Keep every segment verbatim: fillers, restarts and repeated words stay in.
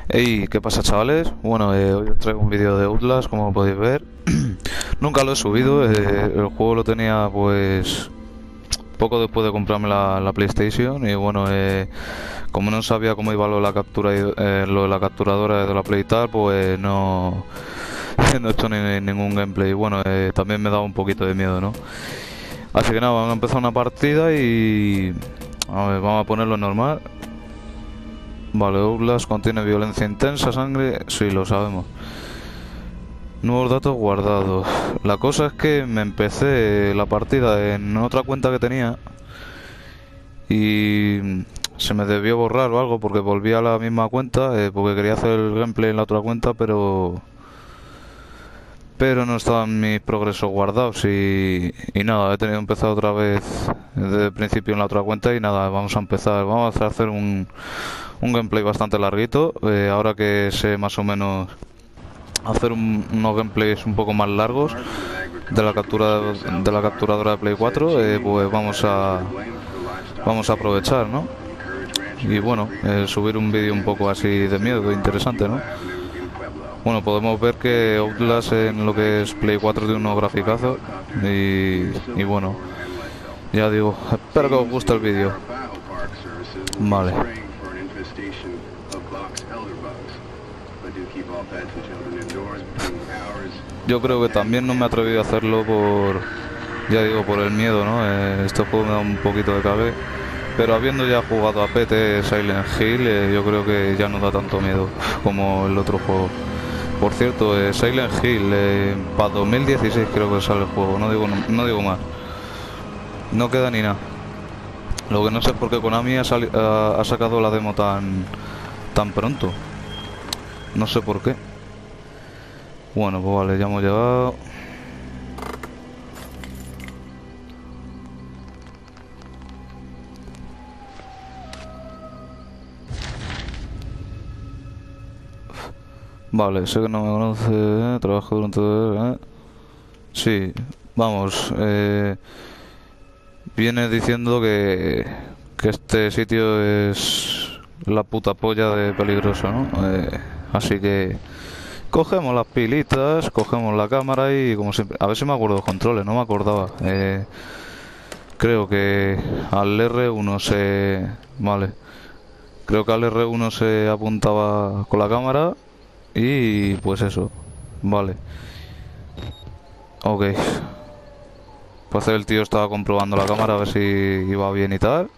Hey, ¿qué pasa, chavales? Bueno, eh, hoy os traigo un vídeo de Outlast, como podéis ver. Nunca lo he subido, eh, el juego lo tenía pues poco después de comprarme la, la PlayStation y bueno, eh, como no sabía cómo iba lo de la captura y, eh, lo de la capturadora de la Play y tal, pues no, no he hecho ni- ningún gameplay. Bueno, eh, también me daba un poquito de miedo, ¿no? Así que nada, vamos a empezar una partida y a ver, vamos a ponerlo normal. Vale, Outlast contiene violencia intensa, sangre, sí, lo sabemos. Nuevos datos guardados. La cosa es que me empecé la partida en otra cuenta que tenía y se me debió borrar o algo porque volví a la misma cuenta, eh, porque quería hacer el gameplay en la otra cuenta, pero pero no estaban mis progresos guardados y, y nada, he tenido que empezar otra vez desde el principio en la otra cuenta y nada, vamos a empezar, vamos a hacer un, un gameplay bastante larguito, eh, ahora que sé más o menos hacer un- unos gameplays un poco más largos de la captura de la capturadora de Play cuatro, eh, pues vamos a vamos a aprovechar, ¿no? Y bueno, eh, subir un vídeo un poco así de miedo, interesante, ¿no? Bueno, podemos ver que Outlast en lo que es Play cuatro tiene unos graficazos y, y bueno, ya digo, espero que os guste el vídeo. Vale. Yo creo que también no me he atrevido a hacerlo por, ya digo, por el miedo, ¿no? Eh, este juego me da un poquito de cague. Pero habiendo ya jugado a P T Silent Hill, eh, yo creo que ya no da tanto miedo como el otro juego. Por cierto, eh, Silent Hill, eh, para dos mil dieciséis creo que sale el juego, no digo, no, no digo más. No queda ni nada. Lo que no sé es por qué Konami ha, sali- ha, ha sacado la demo tan, tan pronto. No sé por qué. Bueno, pues vale, ya hemos llegado. Vale, sé que no me conoce, eh, trabajo durante... Eh. Sí, vamos, eh, viene diciendo que, que este sitio es la puta polla de peligroso, ¿no? Eh, así que cogemos las pilitas, cogemos la cámara y como siempre... A ver si me acuerdo de los controles, no me acordaba. Eh, creo que al R uno se... Vale. Creo que al R uno se apuntaba con la cámara y pues eso. Vale. Ok. Pues el tío estaba comprobando la cámara a ver si iba bien y tal.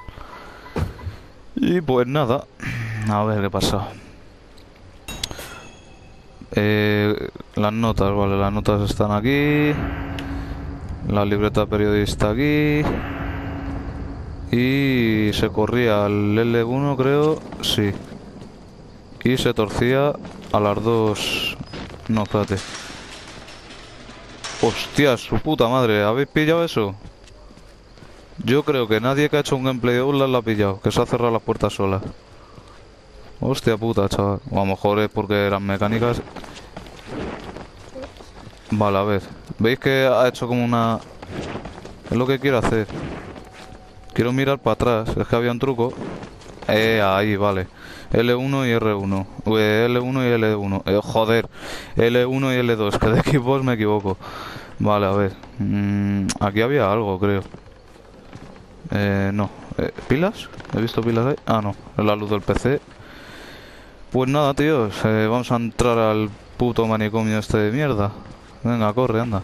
Y pues nada. A ver qué pasa. Eh, las notas, vale, las notas están aquí. La libreta periodista aquí. Y se corría al L uno, creo. Sí. Y se torcía a las dos. No, espérate. Hostia, su puta madre, ¿habéis pillado eso? Yo creo que nadie que ha hecho un gameplay de Outlast lo ha pillado, que se ha cerrado las puertas solas. Hostia puta, chaval. O a lo mejor es porque eran mecánicas. Vale, a ver. ¿Veis que ha hecho como una... Es lo que quiero hacer. Quiero mirar para atrás. Es que había un truco. Eh, ahí, vale. L uno y R uno. Uy, L uno y L uno. Eh, joder. L uno y L dos. Que de equipos me equivoco. Vale, a ver. Mm, aquí había algo, creo. Eh, no. Eh, ¿pilas? ¿He visto pilas ahí? Ah, no. Es la luz del P C. Pues nada, tíos. Eh, vamos a entrar al puto manicomio este de mierda. Venga, corre, anda.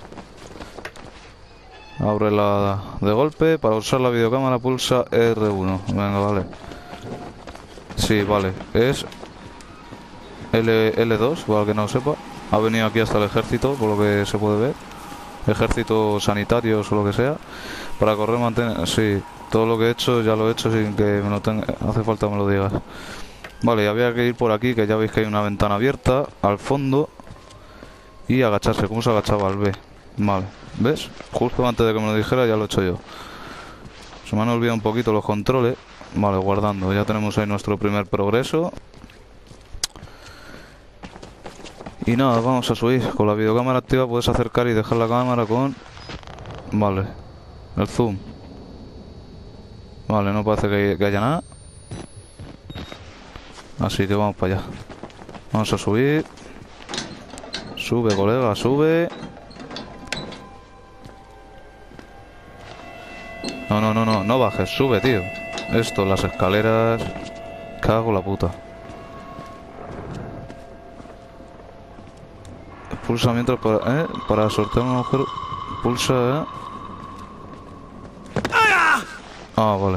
Ábrela de golpe. Para usar la videocámara pulsa R uno. Venga, vale. Sí, vale. Es L, L2, para el que no lo sepa. Ha venido aquí hasta el ejército, por lo que se puede ver. Ejército sanitario o lo que sea. Para correr, mantener... Sí, todo lo que he hecho ya lo he hecho sin que me lo tenga... Hace falta que me lo digas. Vale, y había que ir por aquí, que ya veis que hay una ventana abierta al fondo. Y agacharse, ¿cómo se agachaba al B? Vale, ¿ves? Justo antes de que me lo dijera ya lo he hecho yo. Se me han olvidado un poquito los controles. Vale, guardando, ya tenemos ahí nuestro primer progreso. Y nada, vamos a subir. Con la videocámara activa puedes acercar y dejar la cámara con... Vale, el zoom. Vale, no parece que, que haya nada. Así que vamos para allá. Vamos a subir. Sube, colega, sube. No, no, no, no, no bajes, sube, tío. Esto, las escaleras. Cago la puta. Pulsa mientras para, ¿eh? Para sortear un agujero. Pulsa, ¿eh? Ah, vale.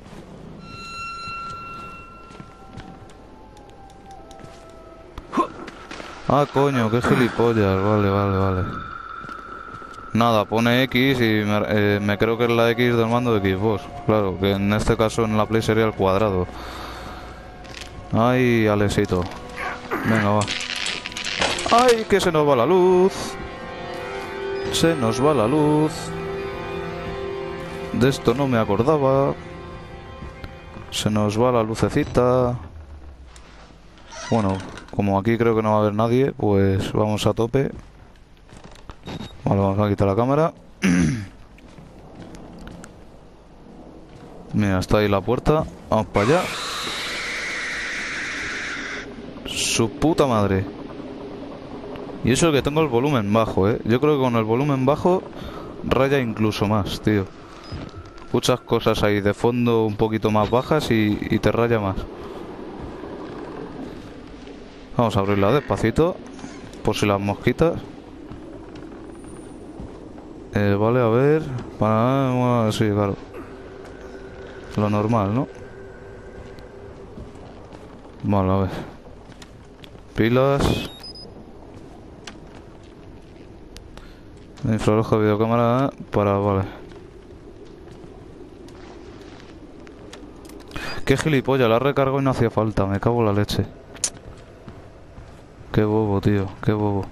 Ah, coño, qué gilipollas. Vale, vale, vale. Nada, pone X y me, eh, me creo que es la X del mando de Xbox. Claro, que en este caso en la Play sería el cuadrado. Ay, Alexito. Venga, va. Ay, que se nos va la luz. Se nos va la luz. De esto no me acordaba. Se nos va la lucecita. Bueno, como aquí creo que no va a haber nadie, pues vamos a tope. Vale, vamos a quitar la cámara. Mira, está ahí la puerta. Vamos para allá. Su puta madre. Y eso es que tengo el volumen bajo, eh. Yo creo que con el volumen bajo raya incluso más, tío. Escuchas cosas ahí de fondo un poquito más bajas y, y te raya más. Vamos a abrirla despacito, por si las mosquitas. Eh, vale, a ver. Para... Bueno, sí, claro. Lo normal, ¿no? Vale, a ver. Pilas. Infrarrojo de videocámara para... Vale. Qué gilipollas, la recargo y no hacía falta. Me cago en la leche. Qué bobo, tío. Qué bobo.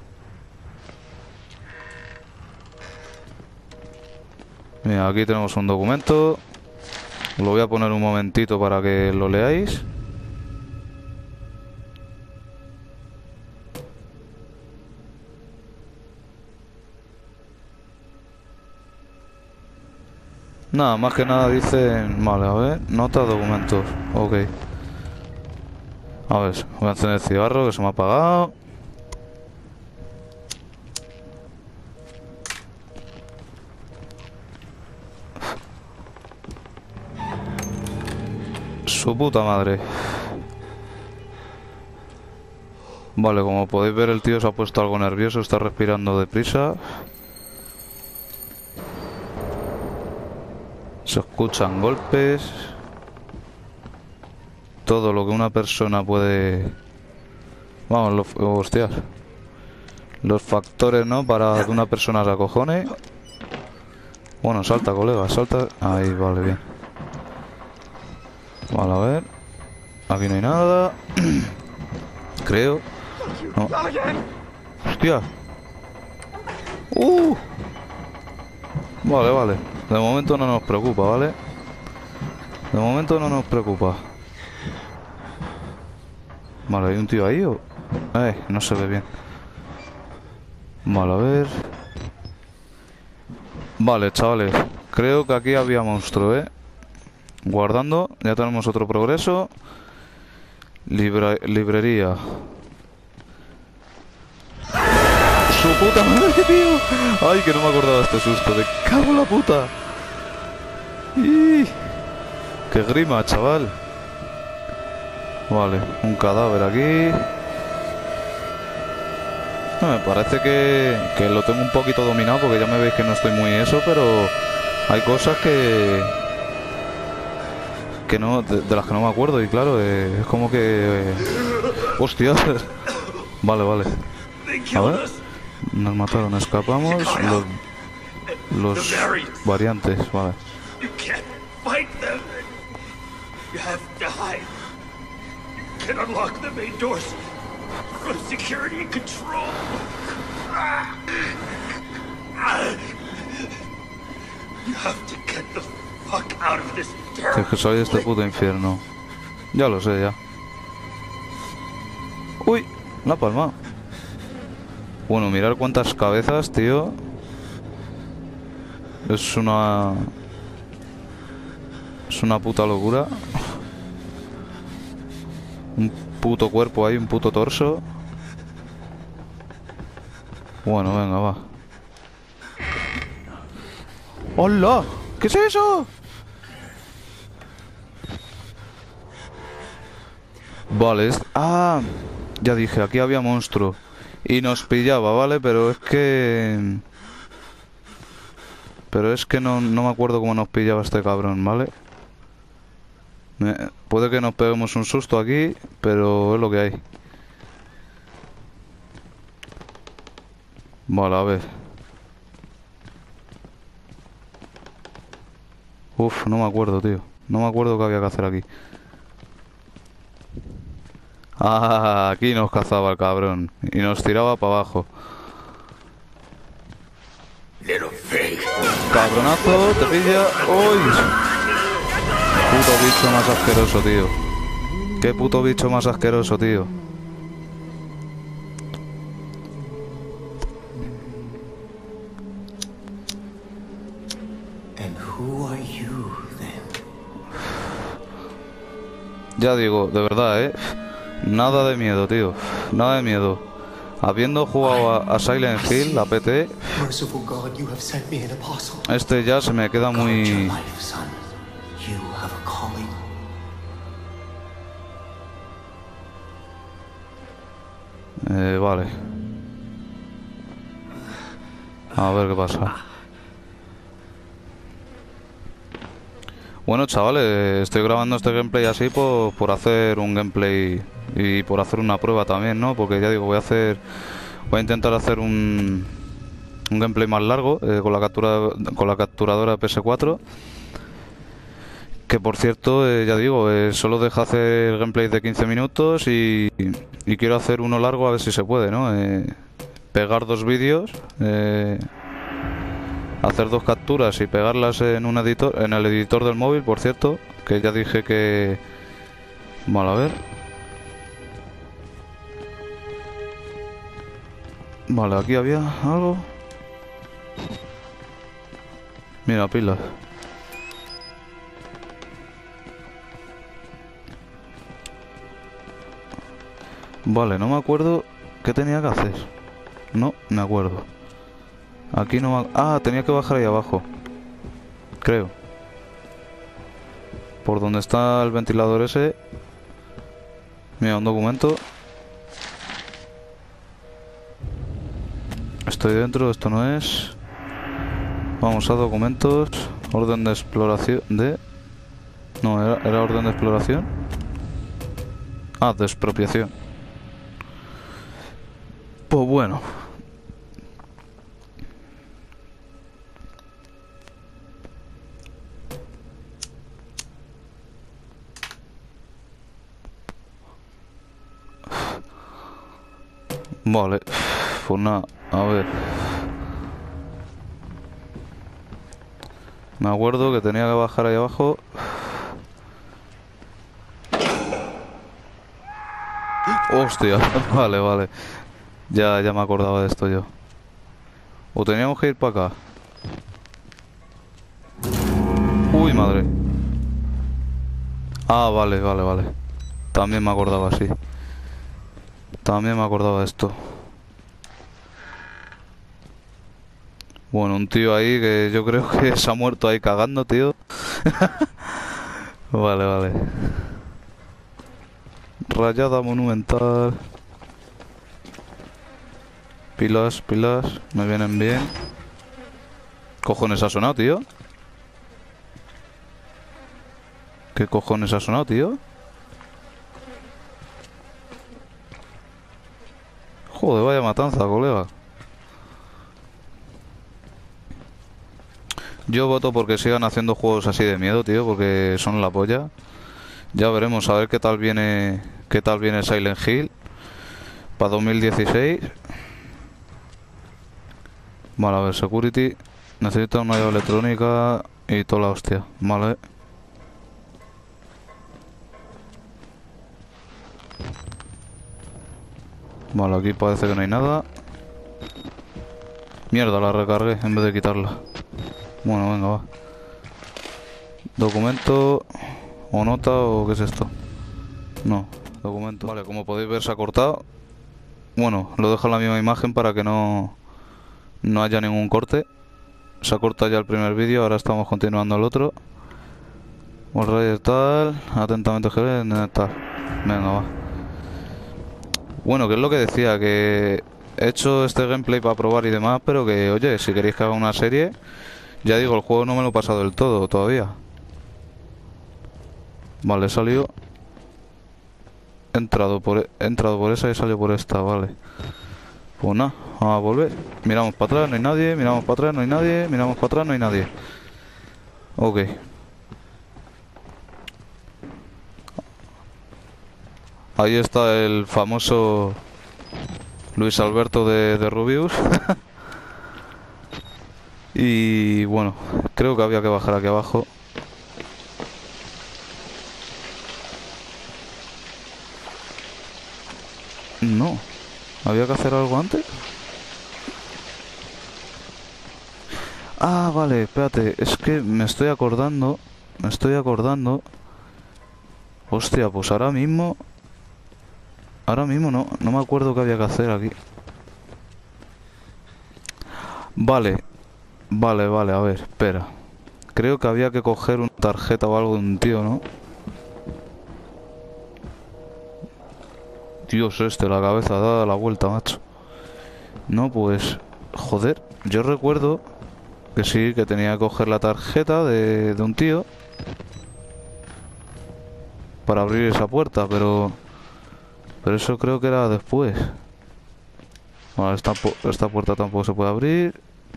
Mira, aquí tenemos un documento. Lo voy a poner un momentito para que lo leáis. Nada, más que nada dice... Vale, a ver, nota, documentos. Ok. A ver, voy a encender el cigarro que se me ha apagado. Su puta madre. Vale, como podéis ver el tío se ha puesto algo nervioso, está respirando deprisa. Se escuchan golpes. Todo lo que una persona puede... Vamos, los... hostias. Los factores, ¿no? Para que una persona se acojone. Bueno, salta, colega, salta. Ahí, vale, bien. Vale, a ver. Aquí no hay nada. Creo. No. Hostia. Uh. Vale, vale. De momento no nos preocupa, ¿vale? De momento no nos preocupa. Vale, ¿hay un tío ahí o...? Eh, no se ve bien. Vale, a ver... Vale, chavales. Creo que aquí había monstruo, ¿eh? Guardando. Ya tenemos otro progreso. Libra... Librería. ¡Su puta madre, tío! ¡Ay, que no me acordaba de este susto! ¡Me cago en la puta! ¡Y! ¡Qué grima, chaval! Vale, un cadáver aquí. No, me parece que, que lo tengo un poquito dominado porque ya me veis que no estoy muy eso, pero hay cosas que que no de, de las que no me acuerdo y claro, eh, es como que eh, hostia. Vale, vale. A ver, nos mataron, escapamos. Los, los variantes, vale. Can unlock the main doors from security control. You have to get the fuck out of this terrible Es que soy de este puto infierno. Ya lo sé, ya. Uy, la palma. Bueno, mirar cuántas cabezas, tío. Es una... Es una puta locura. Un puto cuerpo ahí, un puto torso. Bueno, venga, va. ¡Hola! ¿Qué es eso? Vale, es... Ah, ya dije, aquí había monstruo. Y nos pillaba, ¿vale? Pero es que... Pero es que no, no me acuerdo cómo nos pillaba este cabrón, ¿vale? Me... Puede que nos peguemos un susto aquí, pero es lo que hay. Vale, a ver. Uf, no me acuerdo, tío. No me acuerdo qué había que hacer aquí. Ah, aquí nos cazaba el cabrón. Y nos tiraba para abajo. Cabronazo, te pilla. ¡Uy! Puto bicho más asqueroso, tío. Qué puto bicho más asqueroso, tío. Ya digo, de verdad, ¿eh? Nada de miedo, tío. Nada de miedo. Habiendo jugado a, a Silent Hill, la P T, este ya se me queda muy... Eh, vale. A ver qué pasa. Bueno, chavales, estoy grabando este gameplay así por, por hacer un gameplay y por hacer una prueba también, ¿no? Porque ya digo, voy a hacer... Voy a intentar hacer un, un gameplay más largo eh, con la captura con la capturadora P S cuatro. Que por cierto, eh, ya digo, eh, solo deja hacer gameplays de quince minutos y, y quiero hacer uno largo a ver si se puede, ¿no? Eh, pegar dos vídeos, eh, hacer dos capturas y pegarlas en un editor, en el editor del móvil, por cierto, que ya dije que... Vale, a ver. Vale, aquí había algo. Mira, pilas. Vale, no me acuerdo qué tenía que hacer. No, me acuerdo. Aquí no me... Ah, tenía que bajar ahí abajo. Creo. Por donde está el ventilador ese. Mira, un documento. Estoy dentro, esto no es. Vamos a documentos. Orden de exploración de... No, era, era orden de exploración. Ah, de expropiación. Pues bueno. Vale. Pues nada, a ver. Me acuerdo que tenía que bajar ahí abajo. Hostia, vale, vale. Ya, ya me acordaba de esto yo. O teníamos que ir para acá. Uy, madre. Ah, vale, vale, vale. También me acordaba, sí. También me acordaba de esto. Bueno, un tío ahí que yo creo que se ha muerto ahí cagando, tío. Vale, vale. Rayada monumental. Pilas, pilas. Me vienen bien. ¿Cojones ha sonado, tío? ¿Qué cojones ha sonado, tío? Joder, vaya matanza, colega. Yo voto porque sigan haciendo juegos así de miedo, tío, porque son la polla. Ya veremos a ver qué tal viene, qué tal viene Silent Hill para dos mil dieciséis. Vale, a ver, security. Necesito una llave electrónica y toda la hostia. Vale. Vale, aquí parece que no hay nada. Mierda, la recargué en vez de quitarla. Bueno, venga, va. Documento o nota o qué es esto. No, documento. Vale, como podéis ver se ha cortado. Bueno, lo dejo en la misma imagen para que no no haya ningún corte. Se ha cortado ya el primer vídeo, ahora estamos continuando el otro. Alright, tal, atentamente G, tal. Venga, va. Bueno, que es lo que decía, que he hecho este gameplay para probar y demás, pero que, oye, si queréis que haga una serie, ya digo, el juego no me lo he pasado del todo todavía. Vale, he salido. He entrado por, he entrado por esa y he salido por esta, vale. Pues nada, vamos a volver. Miramos para atrás, no hay nadie. Miramos para atrás, no hay nadie. Miramos para atrás, no hay nadie. Ok. Ahí está el famoso Luis Alberto de, de Rubius. Y bueno, creo que había que bajar aquí abajo. No, había que hacer algo antes. Ah, vale, espérate, es que me estoy acordando. Me estoy acordando. Hostia, pues ahora mismo. Ahora mismo no, no me acuerdo qué había que hacer aquí. Vale, vale, vale, a ver, espera. Creo que había que coger una tarjeta o algo de un tío, ¿no? Dios, este, la cabeza da la vuelta, macho. No, pues... Joder, yo recuerdo que sí, que tenía que coger la tarjeta de, de un tío para abrir esa puerta, pero... Pero eso creo que era después. Bueno, esta, esta puerta tampoco se puede abrir.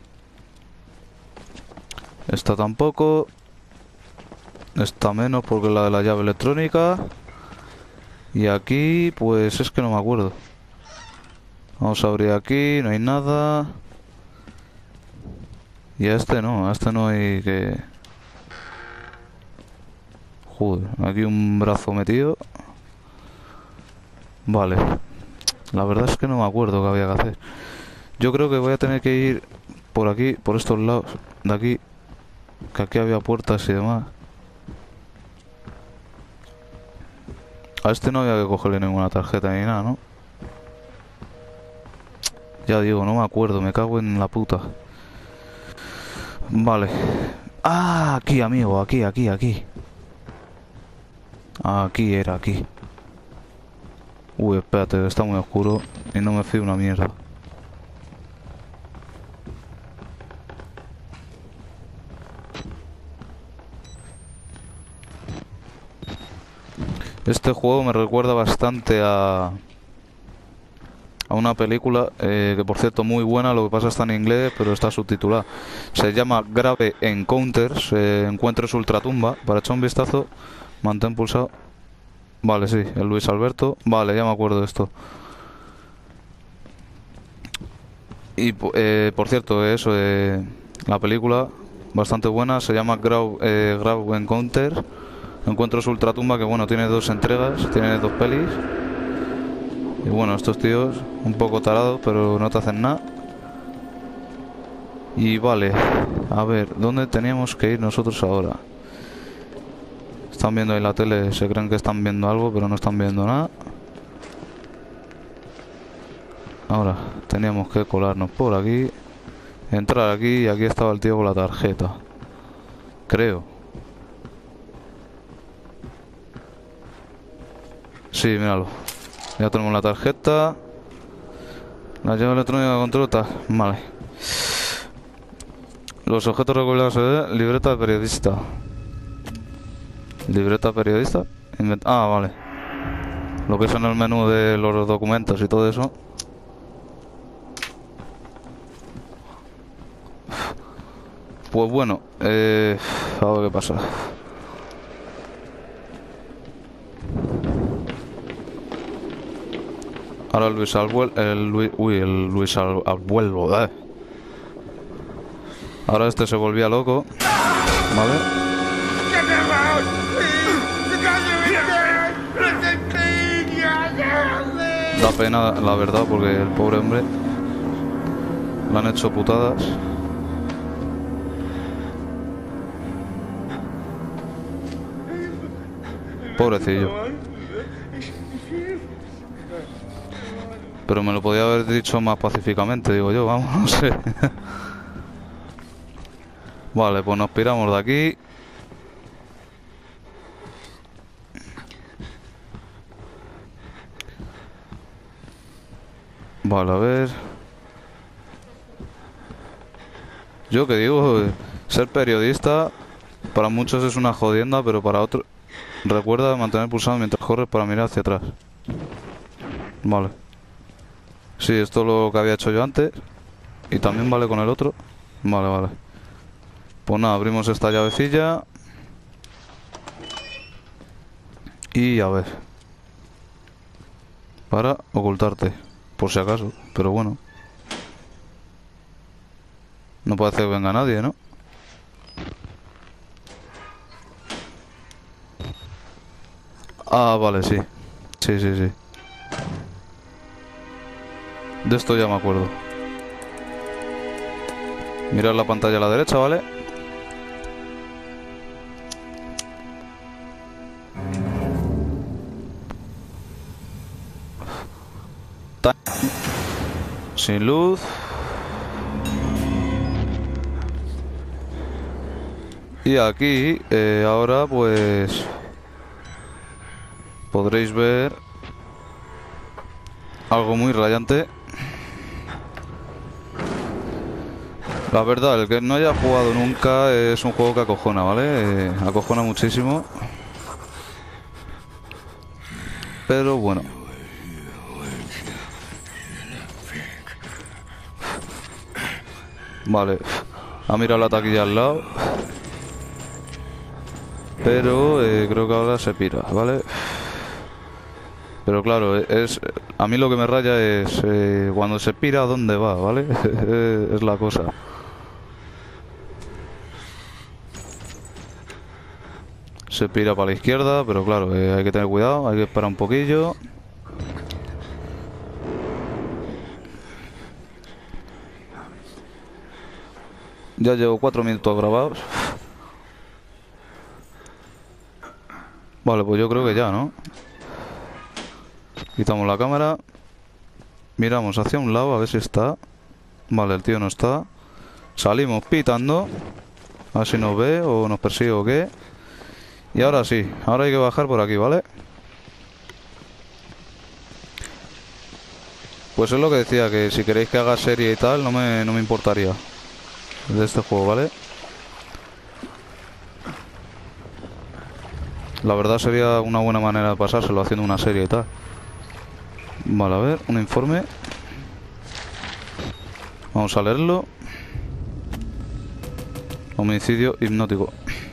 Esta tampoco. Esta menos porque es la de la llave electrónica. Y aquí, pues es que no me acuerdo. Vamos a abrir aquí, no hay nada. Y a este no, a este no hay que... Joder, aquí un brazo metido. Vale. La verdad es que no me acuerdo qué había que hacer. Yo creo que voy a tener que ir por aquí, por estos lados de aquí. Que aquí había puertas y demás. A este no había que cogerle ninguna tarjeta ni nada, ¿no? Ya digo, no me acuerdo, me cago en la puta. Vale. Ah, aquí, amigo, aquí, aquí, aquí. Aquí era, aquí. Uy, espérate, está muy oscuro y no me fío una mierda. Este juego me recuerda bastante a... a una película, eh, que por cierto muy buena, lo que pasa está en inglés, pero está subtitulada. Se llama Grave Encounters, eh, Encuentros Ultratumba. Para echar un vistazo, mantén pulsado. Vale, sí, el Luis Alberto. Vale, ya me acuerdo de esto. Y eh, por cierto, eso, eh, la película, bastante buena, se llama Grave, eh, Grave Encounters, Encuentros Ultratumba, que bueno, tiene dos entregas, tiene dos pelis. Y bueno, estos tíos, un poco tarados, pero no te hacen nada. Y vale, a ver, ¿dónde teníamos que ir nosotros ahora? Están viendo ahí la tele, se creen que están viendo algo, pero no están viendo nada. Ahora, teníamos que colarnos por aquí, entrar aquí, y aquí estaba el tío con la tarjeta. Creo. Sí, míralo. Ya tenemos la tarjeta. La llave electrónica de control está. Vale. Los objetos recopilados, ¿eh? Libreta de periodista. Libreta periodista. Invent ah, vale. Lo que es en el menú de los documentos y todo eso. Pues bueno, eh, a ver qué pasa. Ahora el Luis Albuel, el Luis, uy, el Luis Al, Albuelo, eh. Ahora este se volvía loco, ¿vale? Da pena, la verdad, porque el pobre hombre le han hecho putadas. Pobrecillo. Pero me lo podía haber dicho más pacíficamente, digo yo, vamos, no sé. Vale, pues nos piramos de aquí. Vale, a ver. Yo que digo, ser periodista para muchos es una jodienda, pero para otros... Recuerda mantener pulsado mientras corres para mirar hacia atrás. Vale. Sí, esto es lo que había hecho yo antes. Y también vale con el otro. Vale, vale. Pues nada, abrimos esta llavecilla. Y a ver. Para ocultarte. Por si acaso. Pero bueno. No parece que venga nadie, ¿no? Ah, vale, sí. Sí, sí, sí. De esto ya me acuerdo. Mirad la pantalla a la derecha, ¿vale? Sin luz. Y aquí, eh, ahora pues... podréis ver algo muy rayante. La verdad, el que no haya jugado nunca es un juego que acojona, ¿vale? Eh, acojona muchísimo. Pero bueno. Vale. Ha mirado la taquilla al lado. Pero eh, creo que ahora se pira, ¿vale? Pero claro, es a mí lo que me raya es eh, cuando se pira, ¿a dónde va? ¿Vale? Es la cosa. Se pira para la izquierda, pero claro, eh, hay que tener cuidado, hay que esperar un poquillo. Ya llevo cuatro minutos grabados. Vale, pues yo creo que ya, ¿no? Quitamos la cámara. Miramos hacia un lado a ver si está. Vale, el tío no está. Salimos pitando. A ver si nos ve o nos persigue o qué. Y ahora sí, ahora hay que bajar por aquí, ¿vale? Pues es lo que decía, que si queréis que haga serie y tal, no me, no me importaría de este juego, ¿vale? La verdad sería una buena manera de pasárselo haciendo una serie y tal. Vale, a ver, un informe. Vamos a leerlo. Homicidio hipnótico.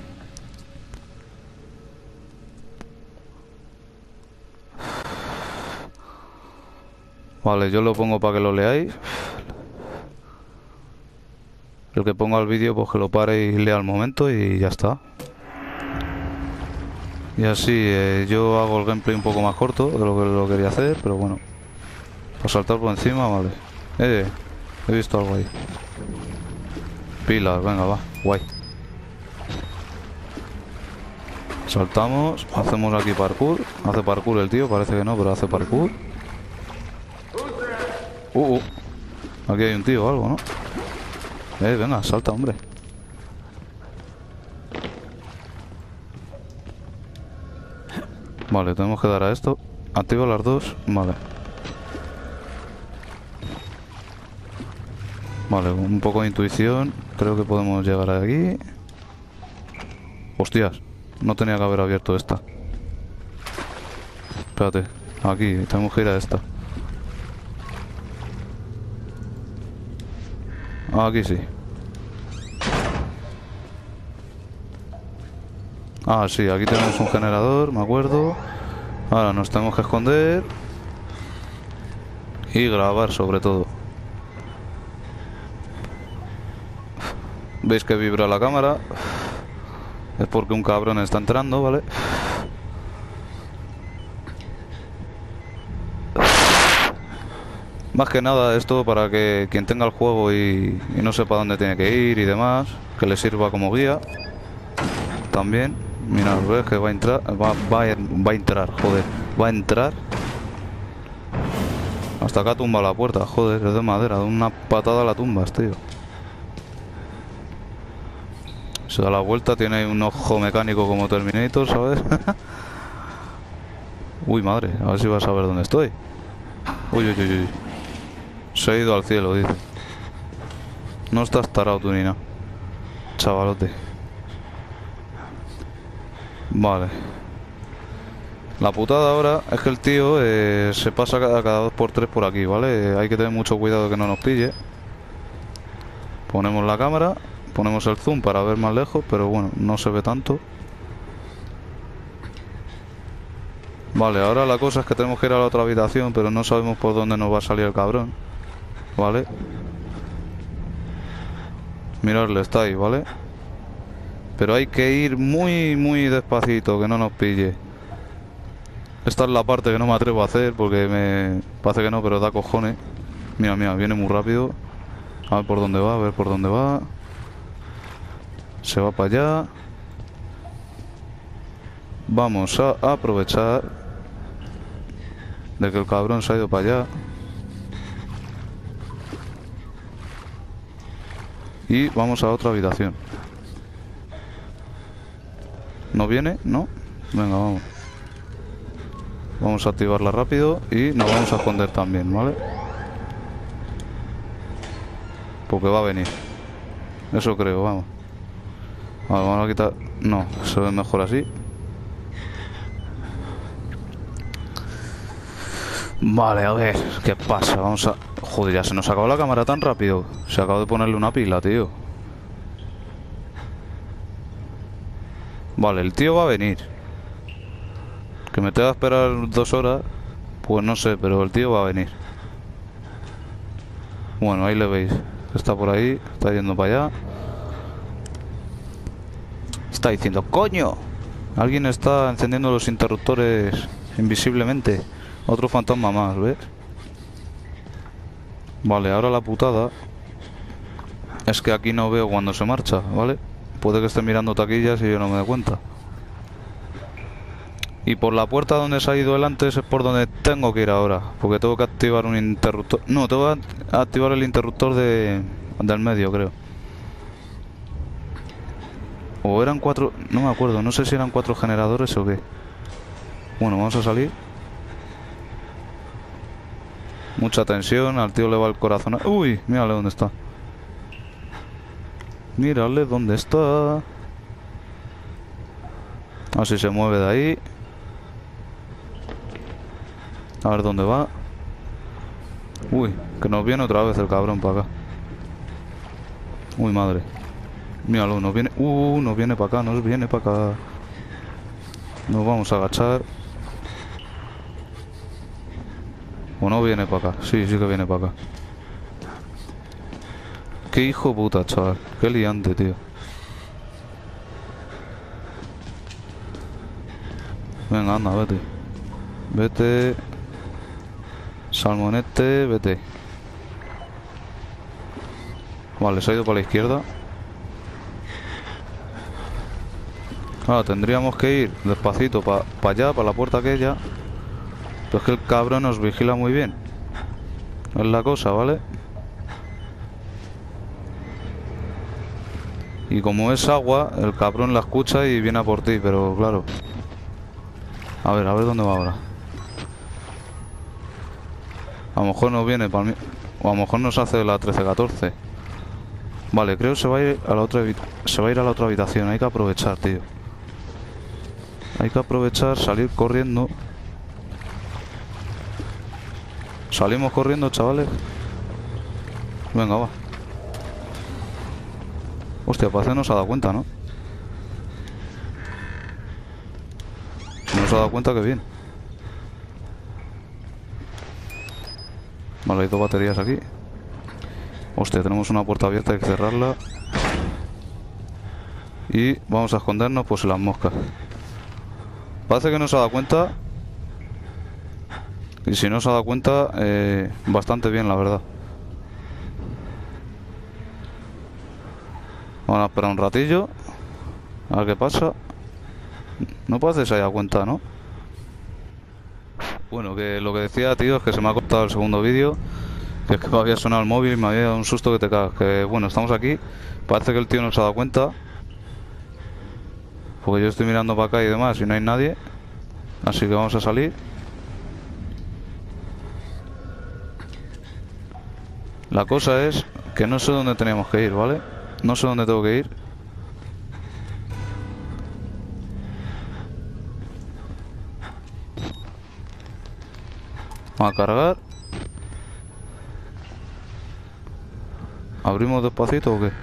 Vale, yo lo pongo para que lo leáis. El que ponga el vídeo, pues que lo pare y lea al momento y ya está. Y así eh, yo hago el gameplay un poco más corto de lo que lo quería hacer, pero bueno. Para saltar por encima, vale. Eh, he visto algo ahí. Pilas, venga, va, guay. Saltamos, hacemos aquí parkour. Hace parkour el tío, parece que no, pero hace parkour. Uh, uh. Aquí hay un tío o algo, ¿no? Eh, venga, salta, hombre. Vale, tenemos que dar a esto. Activo las dos, vale. Vale, un poco de intuición. Creo que podemos llegar aquí. Hostias, no tenía que haber abierto esta. Espérate, aquí, tenemos que ir a esta. Aquí sí. Ah, sí, aquí tenemos un generador, me acuerdo. Ahora nos tenemos que esconder. Y grabar sobre todo. ¿Veis que vibra la cámara? Es porque un cabrón está entrando, ¿vale? Más que nada esto para que quien tenga el juego y, y no sepa dónde tiene que ir y demás, que le sirva como guía. También, mirad, ves que va a entrar, va, va, a, va a entrar, joder, va a entrar. Hasta acá tumba la puerta, joder, es de madera. De una patada a la tumbas, tío. Se da la vuelta, tiene ahí un ojo mecánico como Terminator, ¿sabes? Uy, madre, a ver si vas a ver dónde estoy. Uy, uy, uy, uy. Se ha ido al cielo, dice. No estás tarado tú ni nada, chavalote. Vale. La putada ahora es que el tío eh, se pasa cada, cada dos por tres por aquí, ¿vale? Eh, hay que tener mucho cuidado de que no nos pille. Ponemos la cámara, ponemos el zoom para ver más lejos, pero bueno, no se ve tanto. Vale, ahora la cosa es que tenemos que ir a la otra habitación, pero no sabemos por dónde nos va a salir el cabrón. Vale. Miradle, está ahí, ¿vale? Pero hay que ir muy, muy despacito, que no nos pille. Esta es la parte que no me atrevo a hacer porque me parece que no, pero da cojones. Mira, mira, viene muy rápido. A ver por dónde va, a ver por dónde va. Se va para allá. Vamos a aprovechar de que el cabrón se ha ido para allá. Y vamos a otra habitación. ¿No viene? ¿No? Venga, vamos. Vamos a activarla rápido y nos vamos a esconder también, ¿vale? Porque va a venir. Eso creo, vamos. Vale, vamos a quitar... No, se ve mejor así. Vale, a ver, ¿qué pasa? Vamos a... Joder, ya se nos acabó la cámara tan rápido. Se acabó de ponerle una pila, tío. Vale, el tío va a venir. Que me tenga que esperar dos horas, pues no sé, pero el tío va a venir. Bueno, ahí le veis. Está por ahí, está yendo para allá. Está diciendo, ¡coño! Alguien está encendiendo los interruptores invisiblemente. Otro fantasma más, ¿ves? Vale, ahora la putada es que aquí no veo cuando se marcha, ¿vale? Puede que esté mirando taquillas y yo no me dé cuenta. Y por la puerta donde se ha ido él antes es por donde tengo que ir ahora. Porque tengo que activar un interruptor. No, tengo que activar el interruptor de del medio, creo. O eran cuatro... No me acuerdo, no sé si eran cuatro generadores o qué. Bueno, vamos a salir. Mucha tensión, al tío le va el corazón. Uy, mírale dónde está. Mírale dónde está. A ver si se mueve de ahí. A ver dónde va. Uy, que nos viene otra vez el cabrón para acá. Uy, madre. Míralo, nos viene... Uh, nos viene para acá, nos viene para acá. Nos vamos a agachar. O no viene para acá. Sí, sí que viene para acá. Qué hijo puta, chaval. Qué liante, tío. Venga, anda, vete. Vete. Salmonete, vete. Vale, se ha ido para la izquierda. Ahora tendríamos que ir despacito para pa allá, para la puerta aquella. Pero es que el cabrón nos vigila muy bien. Es la cosa, ¿vale? Y como es agua, el cabrón la escucha y viene a por ti, pero claro. A ver, a ver dónde va ahora. A lo mejor nos viene para mí. O a lo mejor nos hace la trece catorce. Vale, creo que se va a ir a la otra se va a ir a la otra habitación. Hay que aprovechar, tío. Hay que aprovechar, salir corriendo. Salimos corriendo, chavales. Venga, va. Hostia, parece que no se ha dado cuenta, ¿no? Si no se ha dado cuenta, que bien. Vale, hay dos baterías aquí. Hostia, tenemos una puerta abierta, hay que cerrarla. Y vamos a escondernos pues en las moscas. Parece que no se ha dado cuenta. Y si no se ha dado cuenta, eh, bastante bien, la verdad. Vamos a esperar un ratillo. A ver qué pasa. No parece que se haya dado cuenta, ¿no? Bueno, que lo que decía, tío, es que se me ha cortado el segundo vídeo. Que es que me había sonado el móvil y me había dado un susto que te cagas. Que bueno, estamos aquí. Parece que el tío no se ha dado cuenta. Porque yo estoy mirando para acá y demás y no hay nadie. Así que vamos a salir. La cosa es que no sé dónde tenemos que ir, ¿vale? No sé dónde tengo que ir. Vamos a cargar. ¿Abrimos despacito o qué?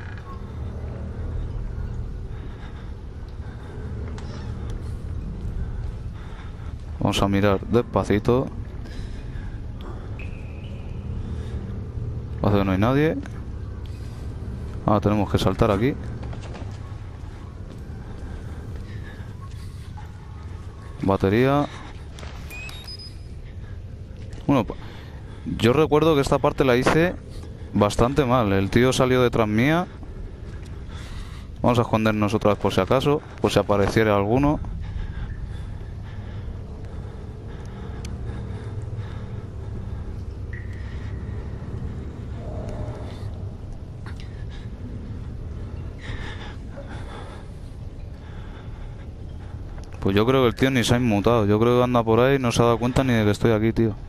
Vamos a mirar despacito. Parece que no hay nadie. Ahora tenemos que saltar aquí. Batería. Bueno, yo recuerdo que esta parte la hice bastante mal. El tío salió detrás mía. Vamos a escondernos otra vez por si acaso, por si apareciera alguno. Pues yo creo que el tío ni se ha inmutado. Yo creo que anda por ahí y no se ha dado cuenta ni de que estoy aquí, tío.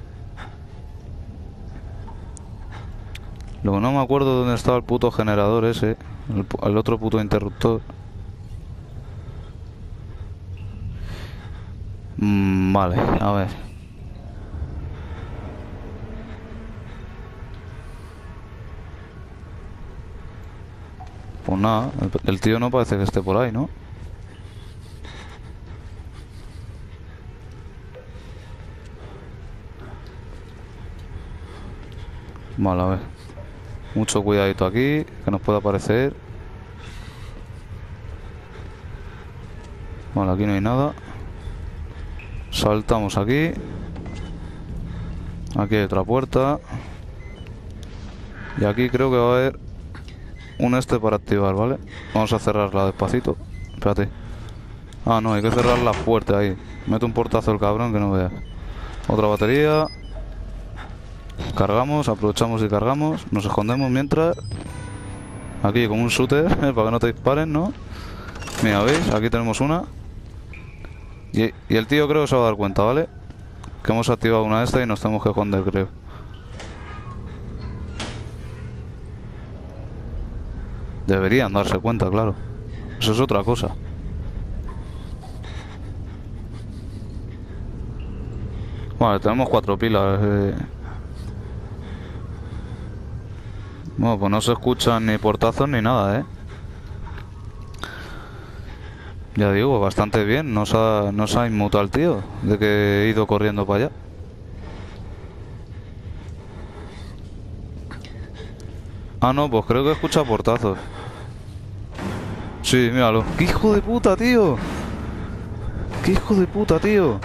Luego no me acuerdo dónde estaba el puto generador ese. El, el otro puto interruptor. Mm, vale, a ver. Pues nada, el, el tío no parece que esté por ahí, ¿no? Vale, a ver. Mucho cuidadito aquí, que nos pueda aparecer. Vale, aquí no hay nada. Saltamos aquí. Aquí hay otra puerta. Y aquí creo que va a haber un este para activar, ¿vale? Vamos a cerrarla despacito. Espérate. Ah, no, hay que cerrarla fuerte ahí. Mete un portazo el cabrón que no veas. Otra batería. Cargamos, aprovechamos y cargamos. Nos escondemos mientras. Aquí como un shooter, para que no te disparen, ¿no? Mira, ¿veis? Aquí tenemos una. Y, y el tío creo que se va a dar cuenta, ¿vale? Que hemos activado una de estas y nos tenemos que esconder, creo. Deberían darse cuenta, claro. Eso es otra cosa. Vale, tenemos cuatro pilas. Eh. Bueno, pues no se escuchan ni portazos ni nada, ¿eh? Ya digo, bastante bien. No se ha, no se ha inmutado el tío de que he ido corriendo para allá. Ah, no, pues creo que escucha portazos. Sí, míralo. ¡Qué hijo de puta, tío! ¡Qué hijo de puta, tío!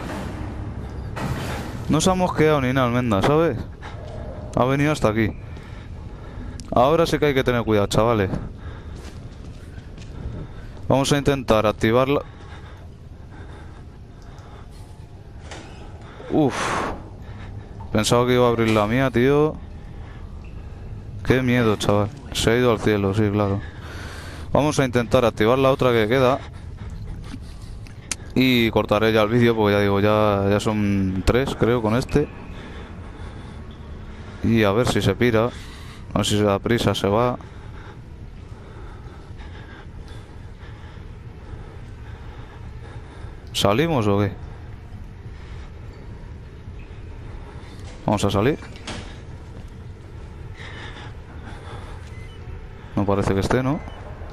No se ha mosqueado ni nada, almenda, ¿sabes? Ha venido hasta aquí. Ahora sí que hay que tener cuidado, chavales. Vamos a intentar activarla. Uf. Pensaba que iba a abrir la mía, tío. Qué miedo, chaval. Se ha ido al cielo, sí, claro. Vamos a intentar activar la otra que queda. Y cortaré ya el vídeo, porque ya digo, ya, ya son tres, creo, con este. Y a ver si se pira. A ver si se da prisa, se va. ¿Salimos o qué? Vamos a salir. No parece que esté, ¿no?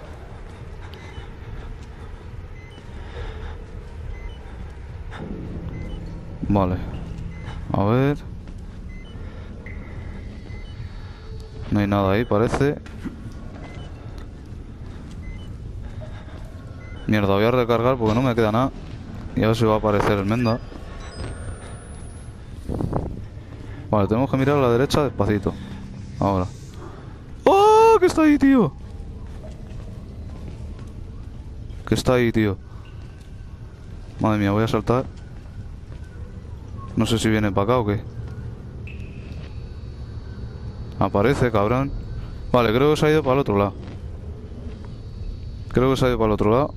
Vale. A ver. No hay nada ahí, parece. Mierda, voy a recargar porque no me queda nada. Y a ver si va a aparecer el menda. Vale, tenemos que mirar a la derecha despacito. Ahora. ¡Oh! ¿Qué está ahí, tío? ¿Qué está ahí, tío? Madre mía, voy a saltar. No sé si viene para acá o qué. Aparece, cabrón. Vale, creo que se ha ido para el otro lado. Creo que se ha ido para el otro lado.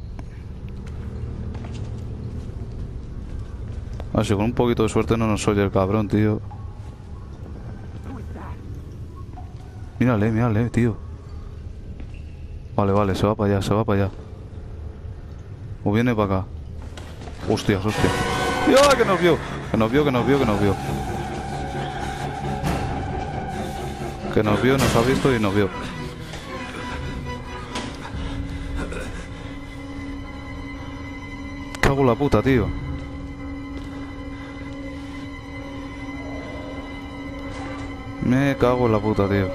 Así con un poquito de suerte no nos oye el cabrón, tío. Mírale, mírale, tío. Vale, vale, se va para allá, se va para allá. O viene para acá. Hostias, hostia. ¡Ya! Que nos vio, que nos vio, que nos vio, que nos vio. Que nos vio, nos ha visto y nos vio. Cago en la puta, tío. Me cago en la puta, tío.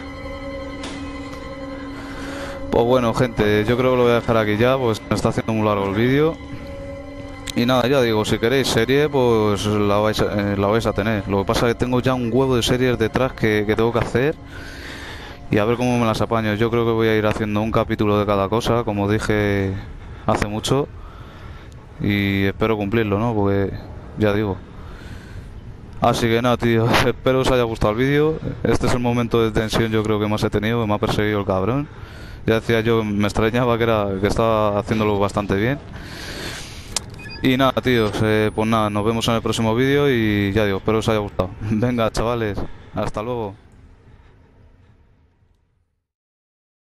Pues bueno, gente, yo creo que lo voy a dejar aquí ya, pues me está haciendo muy largo el vídeo. Y nada, ya digo, si queréis serie, pues la vais a, eh, la vais a tener. Lo que pasa es que tengo ya un huevo de series detrás que, que tengo que hacer. Y a ver cómo me las apaño. Yo creo que voy a ir haciendo un capítulo de cada cosa, como dije hace mucho. Y espero cumplirlo, ¿no? Porque ya digo. Así que nada, tío, espero os haya gustado el vídeo. Este es el momento de tensión yo creo que más he tenido, que me ha perseguido el cabrón. Ya decía yo, me extrañaba que era que estaba haciéndolo bastante bien. Y nada, tíos, eh, pues nada, nos vemos en el próximo vídeo y ya digo, espero os haya gustado. Venga, chavales, hasta luego.